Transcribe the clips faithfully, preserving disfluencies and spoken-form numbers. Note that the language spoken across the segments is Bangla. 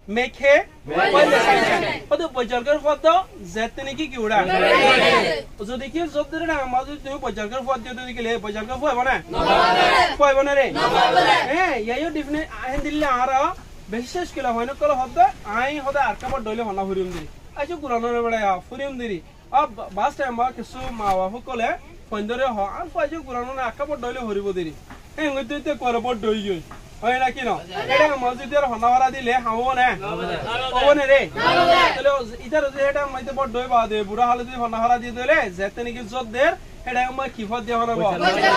মেখে পয়লে সাইন ওতে বজারকার পদ যেতে নাকি কি উড়া যদি কি জব ধরে না মাঝে তুমি বজারকার পদ দিও যদি গেলে বজারকার পয়ব না পয়ব না রে হ্যাঁ ইয়াইও ডিফিনেট আইন দিলে আর বিশেষ কিলা হয় না কল হদ আই হদ আর কাপড় দইলে হনা ফুরিম দি আইছো কুরানোর বেড়া ফুরিম দিরি আ বাস টাইম বা কিছু মাওয়া হকলে ফন্দরে হ আর ফাইছো কুরানো না কাপড় দইলে হরিব দিরি হ্যাঁ গইতে করব দই গই হয় না কি না এটা মসজিদ এর হনাওয়ারা দিলে হামো না হবো না রে তাহলে ইদার যে এটা মইতে বড় দই বা দে বুড়া হালে যদি হনাওয়ারা দিয়ে দিলে যেতে নাকি জোর দের এটা আমার কি ফদ দেওয়া হবো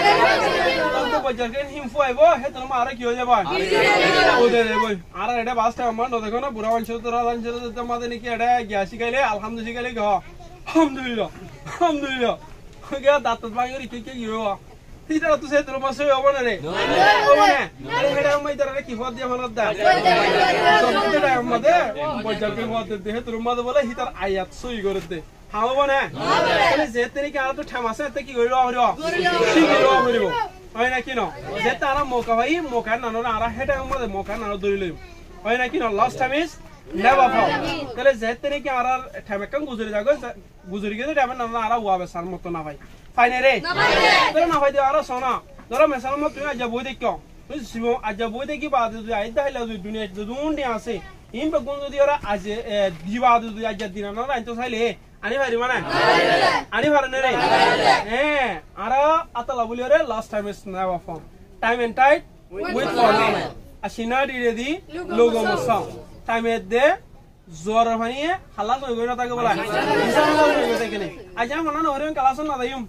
তো বজারকে হিমফু আইবো হে তোমার আর কি হয়ে যাবে ও দে দে বই আর এটা বাসটা আমার ন দেখো না বুড়া অঞ্চল তোরা অঞ্চল তোমাদের নাকি এটা গ্যাসি খাইলে আলহামদুলিল্লাহ শিখাইলে গো আলহামদুলিল্লাহ আলহামদুলিল্লাহ গা দাঁত ভাঙি কি কি গিরো এটা তো সে তোর মাসে হবে না রে হবে না আরে এটা আমি তারা কি ফদ দিয়া হনদ দা এটা আমাদের বজারকে ফদ দে হে তোর মাঝে বলে হিতার আয়াত সই করে দে হাওবা না তাহলে যেতে নাকি আর তো ঠাম আছে তে কি কইরো হইরো ঠিক হইরো হইরো হয় না কি না যে তারা মোকা ভাই মোকা না না আর হেটা আমাদের মোকা না ধরি লই হয় না কি না লাস্ট টাইম ইজ নেভার ফাউ তাহলে যেতে নাকি আর ঠাম কাম গুজরি যাগো গুজরি গেলে টাইম না আর ওয়াবে সার মত না ভাই ফাইনে রে তোরা না ভাই আর সোনা তোরা মেসাল মত তুই আজ বই দেখ তুই শিব আজ বই দেখি বাদ তুই আই দাইলা তুই দুনিয়া দুন্ডি আছে ইম বেগুন যদি ওরা আজ দিবা তুই আজ দিন না আই তো চাইলে আনি ভারি মানে আনি ভারে নে রে হ্যাঁ আর আতলা বলি রে লাস্ট টাইম ইজ নেভার ফাউ time and tight with formal আসিনা দি রেডি লোগো মসা টাইম এ দে জোর ভানিয়ে হালা কই গইনা তাকে বলা ইনসান কই গইতে কেনে আজ আমরা না হরে ক্লাস না দাইম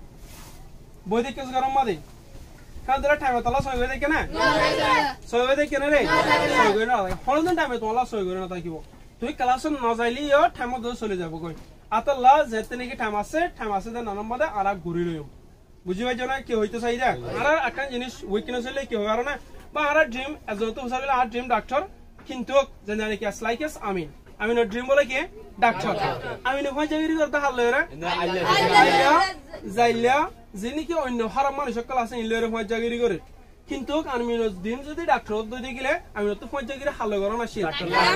বই দেখে গরম মাদে কাদরা টাইম তলা সই গইতে কেনে সই গইতে কেনে রে সই গইনা হলদিন টাইমে তলা সই গইনা তাকিব তুই ক্লাস না যাইলিও টাইম দ চলে যাব কই আতলা যেতে নাকি টাইম আছে টাইম আছে দে নানাম বাদে আর ঘুরি লইম বুঝি পাইছ না কি হইতে চাই দা আর একটা জিনিস উইকনেস হইলে কি হয় না বা আর ড্রিম এজন তো হইলে আর ড্রিম ডাক্তার কিন্তু জানি কি লাইক এস আমিন আমিনের ড্রিম বলে কি ডাক্তার আমিন হয় জায়গা করতে হারলে রে আইলা যাইলা যিনি কি অন্য হারাম মানুষ সকল আছে ইলের হয় জায়গা করে কিন্তু আমিন দিন যদি ডাক্তার দই গেলে আমি তো হয় জায়গা হালে করো না সে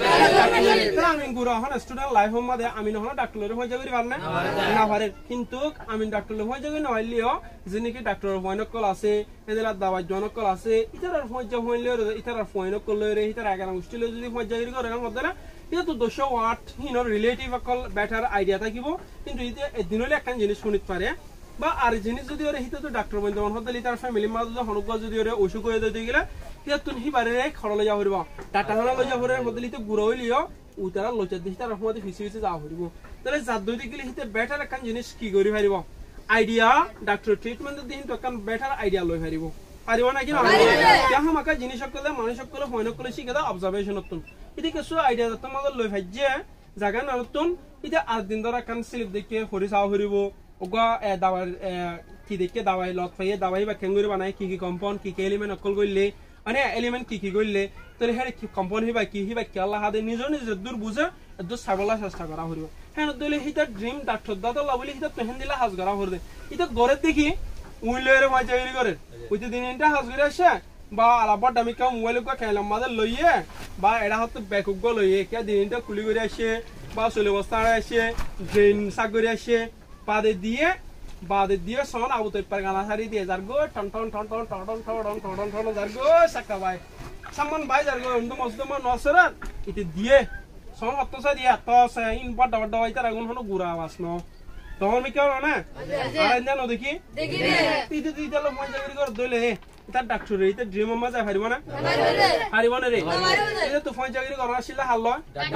ডাক্তার আমি গুরা হন স্টুডেন্ট লাইফ মধ্যে আমিন হন ডাক্তারের হয় জায়গা পার না না পারে কিন্তু আমিন ডাক্তারের হয় জায়গা নইলিও যিনি কি ডাক্তারের হয় নকল আছে এদের দাওয়াই জনকল আছে ইতার হয় জায়গা হইলে ইতার হয় নকল রে ইতার আগান মুশকিল যদি হয় জায়গা করে মধ্যে না এটা তো দশ ওয়াট হিন রিলেটিভ অকল বেটার আইডিয়া থাকিব কিন্তু এটা এদিনলে একখান জিনিস শুনিত পারে বা আর জিনিস যদি ওরে হিতে তো ডাক্তার বন্ধ হদলি তার ফ্যামিলি মাঝে যদি হনুক যদি ওরে অসুখ হয়ে দিতে গেলে এটা তুই হি বারে খড়লে যা হরিব টাটা হানা লই যা হরে হদলি তো গুড় হইলিও উতারা লচা দিস তার রহমতে ফিসি ফিসি যা হরিব তাহলে জাত দইতে গেলে হিতে বেটার একখান জিনিস কি করি পারিব আইডিয়া ডাক্তার ট্রিটমেন্ট দিন তো একখান বেটার আইডিয়া লই পারিব পারিব না কি না যাহা মাকা জিনিস সকলে মানুষ সকলে হইন কলে শিখে দাও অবজারভেশন নতুন এটি কিছু আইডিয়া তোমাদের লই ভাজ্যে জায়গা না নতুন এটা আট দিন ধরে একখান স্লিপ দেখে হরি চাও হরিব ওগা দাওয়ার কি দেখে দাওয়াই লত পাইয়ে দাওয়াই বা কেঙ্গুরি বানাই কি কি কম্পাউন্ড কি কি এলিমেন্ট অকল করলে মানে এলিমেন্ট কি কি করলে তাহলে হ্যাঁ কম্পাউন্ড হিবা কি হিবা কি আল্লাহ হাতে নিজের নিজের দূর বুঝে দূর সাবলা চেষ্টা করা হরিব হ্যাঁ দিলে হিতার ড্রিম ডাক্তার দাদা বলে হিতার পেহেন দিলে হাজ করা হরদে এটা গড়ের দেখি উইলের মজা করে ওইতে দিন এটা হাজ করে আসে বা আলাপর দামি কেউ মোবাইল খেলাম মাঝে লইয়ে বা এটা হয়তো ব্যাকুগ লইয়ে কে দিনটা খুলি করে আসে বা চলে বস্তা আসে ড্রেন শাক করে আসে বাদে দিয়ে বাদে দিয়ে সমান আবু তৈপার গানা সারি দিয়ে যার গো টন টন টন টন টন টন টন টন টন টন যার গো সাকা ভাই সামান ভাই যার গো অন্ত মস্ত মা নসরাত ইতে দিয়ে সমান অত্তসা দিয়ে আত্তসা ইন বড় বড় ভাই তার আগুন হলো গুড়া আওয়াজ ন তখন মি কেউ না আর জান দেখি দেখি রে ইতে ইতে লোক মজা করে দইলে তার ডাক্তার রে ইতে ড্রিম মজা হারিব না হারিব না রে ইতে তো ফোন চাকরি করা ছিল হাল্ল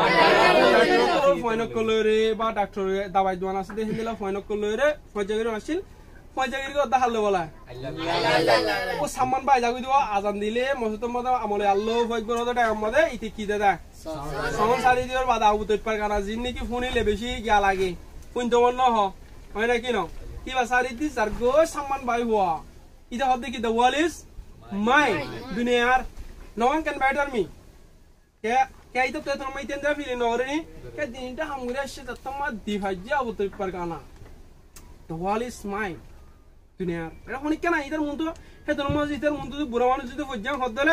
ডাক্তার ফোন কল রে বা ডাক্তার দাবাই দোয়ান আছে দেখি দিলা ফোন কল রে ফোন চাকরি আসিল ফোন চাকরি করতে হাল্ল বলা ও সামান ভাই যাগি দিও আজান দিলে মসজিদ মধ্যে আমলে আল্লাহ আকবার হতে টাইম মধ্যে ইতে কি দাদা সমান সারি দিওর বাদা আবু তৈপার গানা জিন নাকি ফোনিলে বেশি গিয়া লাগে ফোন তো ন হ হয় না কি ন কিবা সারি দি যার গো সামান ভাই হওয়া Ida hot the the wall is mine. Dunyar, no one can better me. Yeah, Kaito Tetrama tender feeling already. Kat the inter Hungarian shit at Tama Divaja with the Pargana. The wall is mine. Dunyar. I don't can either Mundu, Heteromas either Mundu, Burawan to the Vajam Hodala.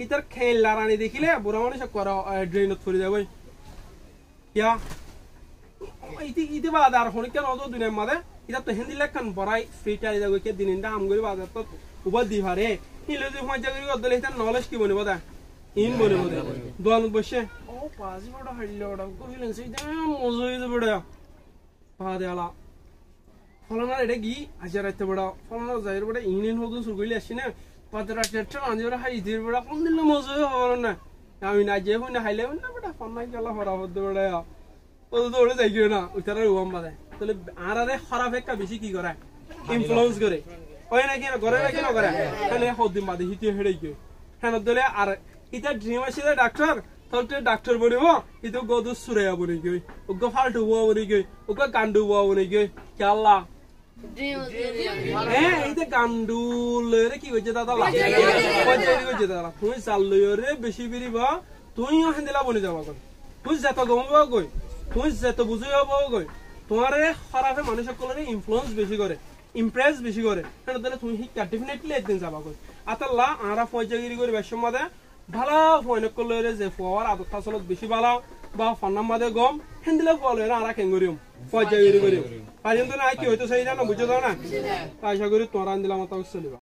ইতার খেলা রানি দেখিলে বুড়া মানুষ করা ড্রেনত পড়ে যাবে ইয়া ইতি ইতি বাদে আর হরিকা নজর দুনিয়ার মাঝে এটা তো হিন্দি লেখান বড়াই ফ্রি টাই যাবে কে দিন ইন্দা আম করি বাজার তো উবা দি পারে হিলে যদি মজা করি গদলে এটা নলেজ কি বনিব দা ইন বনিব দা দোয়ান বসে ও পাজি বড় হাইলে ওটা কইলেন সেই দাম মজা হইছে বড় বাদে আলা ফলনা এটা কি আজার এত বড় ফলনা যাইর বড় ইউনিয়ন হদু সুগইলে আসি না পাদরা টেট্রা আঞ্জরা হাই দির বড় কোন দিন মজা হবে না আমি না যে হইনা হাইলে না বড় ফলনা গেলা হরা হদ বড় ও তো ওরে যাই না উতারে উম বাদে তাহলে আরারে খারাপ একটা বেশি কি করে ইনফ্লুয়েন্স করে ওই নাকি না করে নাকি না করে তাহলে হদিন বাদে হিতে হেড়ে গিয়ে হ্যাঁ দলে আর এটা ড্রিম আছে ডাক্তার তাহলে ডাক্তার বনিব এটা গদ সুরাইয়া বনি গই ওগো ফালতু বুয়া বনি গই ওগো গান্ডু বুয়া বনি গই কি আল্লাহ হ্যাঁ এইটা গান্ডু লরে কি হইছে দাদা লা পঞ্চায়েত হইছে দাদা তুই চাল লরে বেশি বেরিবা তুইও হেন্দিলা বনি যাবা কই তুই যত গমবা কই তুই যত বুঝিবা কই তোমার খারাপে মানুষ সকলের ইনফ্লুয়েন্স বেশি করে ইমপ্রেস বেশি করে হ্যাঁ তাহলে তুমি শিক্ষা ডেফিনেটলি একদিন যাবা কই আতাল্লাহ আরা ফয়জাগিরি করে বেশ মাদে ভালো ফয়ন করলে যে ফোয়ার আদত আসলত বেশি ভালো বা ফান্নাম মাদে গম হেন্দিলে ফলে আরা কেঙ্গরিম ফয়জাগিরি করিম পাইজন তো না কি হইতো সেই জানো বুঝছো না আশা করি তোরা দিলাম তাও চলিবা